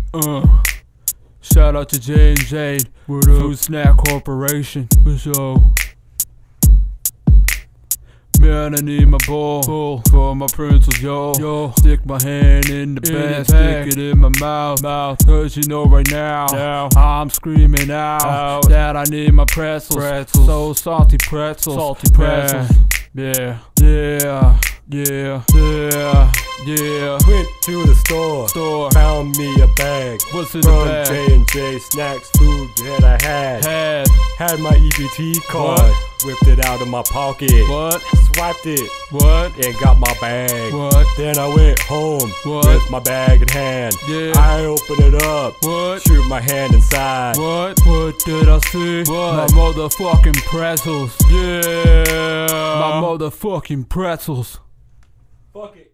Shout out to J&J Food Snack Corporation. For sure. Man, I need my ball for my principles, yo. Stick my hand in the bag, stick it in my mouth. Cause you know right now I'm screaming out that I need my pretzels. So salty pretzels. Yeah. Went to the store, found me a bag. What's in from the bag? J&J Snacks food that I had my EBT card. What? Whipped it out of my pocket. What? Swiped it. What? And got my bag. What? Then I went home with my bag in hand. Yeah. I opened it up. What? Shoot my hand inside. What did I see? My motherfucking pretzels. Yeah. My motherfucking pretzels. Fuck it.